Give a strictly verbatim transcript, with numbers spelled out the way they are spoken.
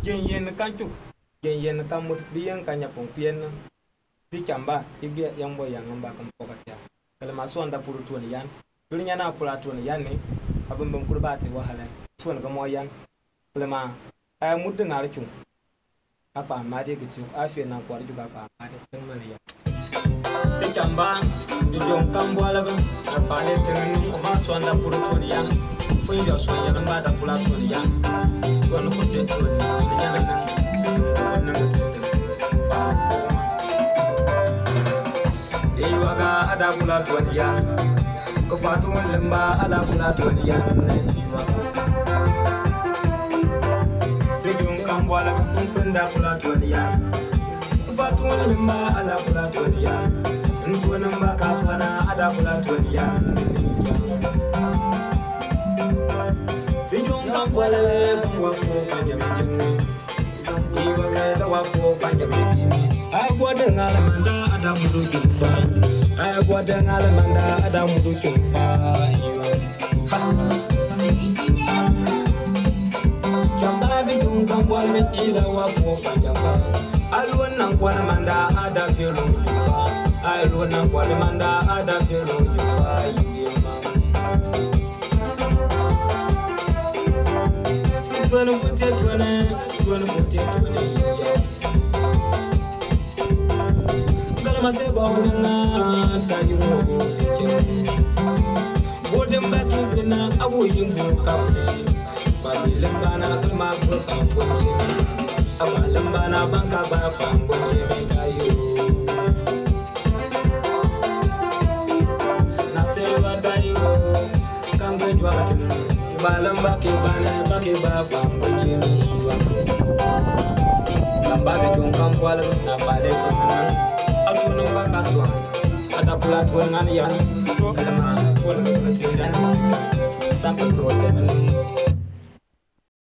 Jen yen kanchu, jen yen kamut biang kanya pong pien ti chamba igia yang boy yang ngamba kam pokatia. Kala maso anda puru tuan yan. Dulu nyana pula tuan yan ni abem bem kurbati wahala. Tuan ga moyan. Kala ma ay mudde ngare chung. Apa made gitu afi na kwar juga apa made tengmani ya. Ti chamba di jong kambwala ga apa le tengen ko maso anda puru tuan yan. Fui yo so yan ngamba da pula tuan yan. Tuan ko te tuan ni nyana nan. Wannan ga te fa Iwaga ada pula tuan yan. Ko fatun lemba ala pula tuan yan. Tejung kambwala mfunda pula tuan yan. Fatun lemba ala pula tuan yan. Ntuan mba kaswana ada pula tuan yan. Tejung kambwala bwa ko panjabe jemme. Iwaga da wa ko panjabe ini. Agwa dengal manda ada mudu jumfa. Agwa dengal manda ada mudu jumfa. Jamba di jungkam wal me ila wa ko panjafa. Alwan nan kwa manda ada felo jumfa. Alwan nan kwa manda ada felo jumfa. Tuwana putte tuwana, tuwana putte tuwana. Maseba wananga tayiro fike bodem baki bina awu yimbo kable famile bana tuma ko kambo kemi abalam bana banka ba kambo kemi tayo na sewa tayo kambo jwa tum balam baki bana baki ba kambo kemi wa kamba de jong kamwala na bale tunan Alun mbaka swa ada pula tuan ngani yan kalama tuan ngati dan ngati sampai tuan temen